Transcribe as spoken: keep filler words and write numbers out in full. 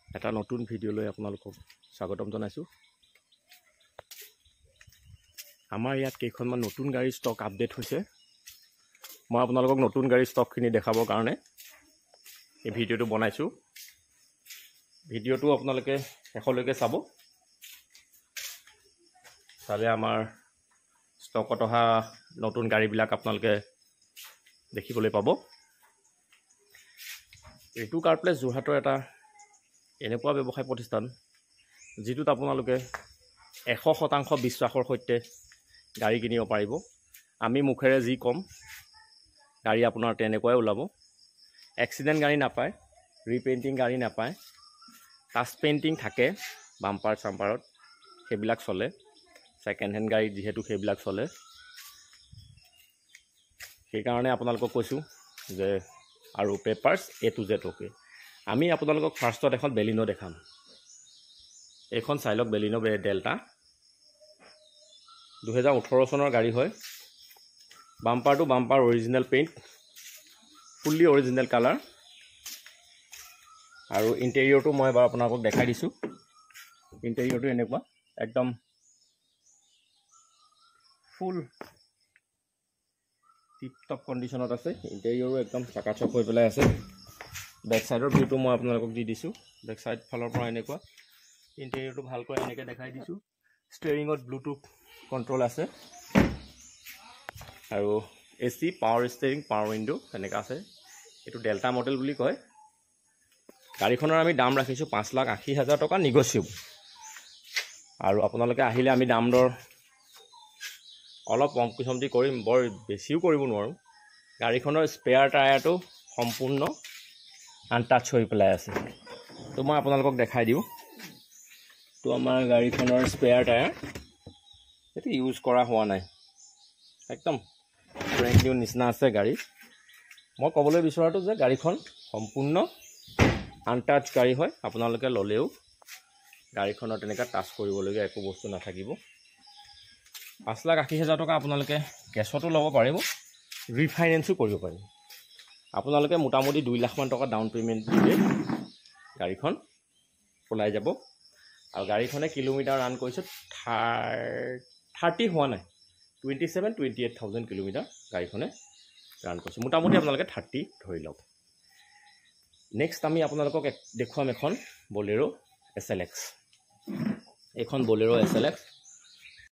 এটা নতুন ভিডিও লৈ আপোনালোকক স্বাগতম জনাইছো। আমাৰ ইয়াত কেইখনমান নতুন গাড়ী ষ্টক আপডেট হৈছে। মই আপোনালোকক নতুন গাড়ী ষ্টকখিনি দেখাবৰ কাৰণে এই ভিডিওটো বনাইছো। ভিডিওটো আপোনালোকে শেষলৈকে চাব। চালে আমাৰ ষ্টকত অহা নতুন গাড়ীবিলাক আপোনালোকে দেখিবলৈ পাব। ঋতু কাৰ প্লেচ যোৰহাটৰ এটা এনেকুৱা ব্যৱসায় প্ৰতিষ্ঠান যিটোত আপোনালোকে এশ শতাংশ বিশ্বাসৰ সৈতে গাড়ী কিনিব পাৰিব। আমি মুখেৰে যি কম গাড়ী আপোনাৰ তেনেকুৱাই ওলাব। এক্সিডেণ্ট গাড়ী নাপায়, ৰিপেইণ্টিং গাড়ী নাপায়, টাচ পেইণ্টিং থাকে বাম্পাৰ চাম্পাৰত, সেইবিলাক চলে। ছেকেণ্ড হেণ্ড গাড়ী যিহেতু সেইবিলাক চলে, সেইকাৰণে আপোনালোকক কৈছোঁ যে আৰু papers A to Z okay. আমি আপোনালোকক ফাৰ্ষ্টত এখন বেলিনো দেখাম। এইখন চাই লওক, বেলিনো ডেল্টা দুহেজাৰ ওঠৰ চনৰ গাড়ী হয়। Bumper to bumper original paint, fully original colour. আৰু ইণ্টেৰিয়ৰটো মই এবাৰ আপোনালোকক দেখাই দিছোঁ। ইণ্টেৰিয়ৰটো এনেকুৱা একদম ফুল টিপ টপ কণ্ডিশ্যনত আছে। ইণ্টেৰিয়ৰো একদম চাকাচক হৈ পেলাই আছে। বেক চাইডৰ ভিউটো মই আপোনালোকক দি দিছোঁ। বেক চাইড ফালৰ পৰা এনেকুৱা ইণ্টেৰিয়ৰটো ভালকৈ এনেকৈ দেখাই দিছোঁ। ষ্টেৰিঙত ব্লুটুথ কণ্ট্ৰল আছে আৰু A C, power steering, power window এনেকৈ আছে। এইটো ডেল্টা মডেল বুলি কয়। গাড়ীখনৰ আমি দাম ৰাখিছোঁ পাঁচ লাখ আশী হাজাৰ টকা নিগচিয়েবল। আৰু আপোনালোকে আহিলে আমি দাম দৰ অলপ কম কিচমটি কৰিম, বৰ বেছিও কৰিব নোৱাৰোঁ। গাড়ীখনৰ স্পেয়াৰ টায়াৰটো সম্পূৰ্ণ আনটাচ হৈ পেলাই আছে। তো মই আপোনালোকক দেখাই দিওঁ। তো আমাৰ গাড়ীখনৰ স্পেয়াৰ টায়াৰ এইটো ইউজ কৰা হোৱা নাই, একদম ব্ৰেণ্ড নিউ নিচিনা আছে গাড়ী। মই ক'বলৈ বিচৰাটো যে গাড়ীখন সম্পূৰ্ণ আনটাচ গাড়ী হয়। আপোনালোকে ল'লেও গাড়ীখনৰ তেনেকৈ টাচ কৰিবলগীয়া একো বস্তু নাথাকিব। পাঁচ লাখ আশী হাজাৰ টকা আপোনালোকে কেছতো ল'ব পাৰিব, ৰিফাইনেন্সো কৰিব পাৰিব। আপোনালোকে মোটামুটি দুই লাখমান টকা ডাউন পে'মেণ্ট দিলে গাড়ীখন ওলাই যাব। আৰু গাড়ীখনে কিলোমিটাৰ ৰান কৰিছে থাৰ থাৰ্টি হোৱা নাই, twenty seven twenty eight thousand kilometre গাড়ীখনে ৰান কৰিছে। মোটামুটি আপোনালোকে থাৰ্টি ধৰি লওক। নেক্সট আমি আপোনালোকক দেখুৱাম এখন বলেৰো এছ এল এক্স। এইখন বলেৰো এছ এল এক্স